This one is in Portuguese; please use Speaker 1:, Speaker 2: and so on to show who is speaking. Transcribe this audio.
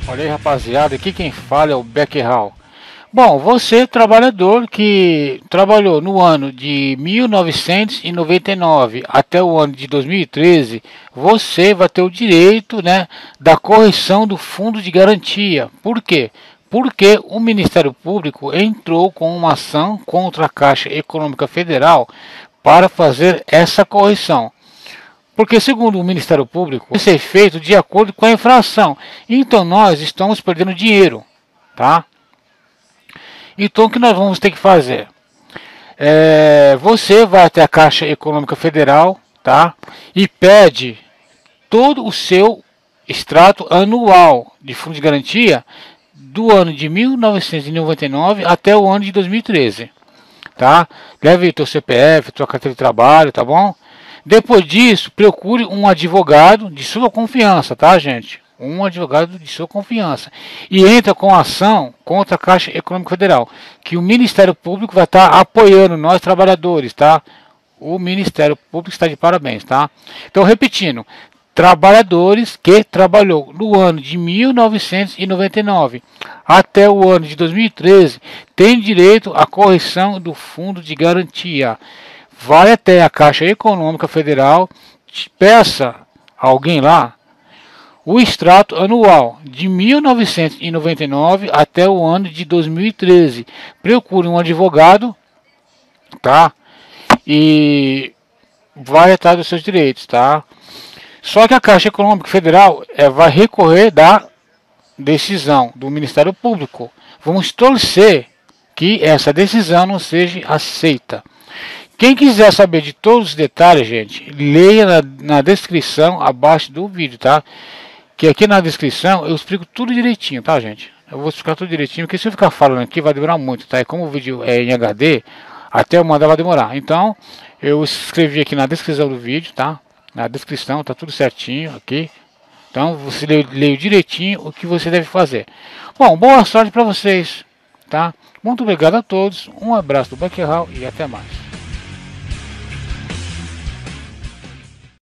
Speaker 1: Olha aí, rapaziada, aqui quem fala é o Beckerhall. Bom, você trabalhador que trabalhou no ano de 1999 até o ano de 2013, você vai ter o direito, né, da correção do fundo de garantia. Por quê? Porque o Ministério Público entrou com uma ação contra a Caixa Econômica Federal para fazer essa correção. Porque, segundo o Ministério Público, isso é feito de acordo com a infração. Então, nós estamos perdendo dinheiro, tá? Então, o que nós vamos ter que fazer? Você vai até a Caixa Econômica Federal, tá? E pede todo o seu extrato anual de fundo de garantia do ano de 1999 até o ano de 2013, tá? Leve teu CPF, tua carteira de trabalho, tá bom? Depois disso, procure um advogado de sua confiança, tá, gente? Um advogado de sua confiança. E entra com ação contra a Caixa Econômica Federal, que o Ministério Público vai estar apoiando nós trabalhadores, tá? O Ministério Público está de parabéns, tá? Então, repetindo, trabalhadores que trabalhou no ano de 1999 até o ano de 2013 têm direito à correção do fundo de garantia. Vai até a Caixa Econômica Federal, peça a alguém lá o extrato anual de 1999 até o ano de 2013. Procure um advogado, tá? E vai atrás dos seus direitos, tá? Só que a Caixa Econômica Federal vai recorrer da decisão do Ministério Público. Vamos torcer que essa decisão não seja aceita. Quem quiser saber de todos os detalhes, gente, leia na descrição abaixo do vídeo, tá? Que aqui na descrição eu explico tudo direitinho, tá, gente? Eu vou explicar tudo direitinho, porque se eu ficar falando aqui vai demorar muito, tá? E como o vídeo é em HD, até eu mandar vai demorar. Então, eu escrevi aqui na descrição do vídeo, tá? Na descrição, tá tudo certinho aqui. Então, você leia direitinho o que você deve fazer. Bom, boa sorte para vocês, tá? Muito obrigado a todos, um abraço do Beckerhall e até mais.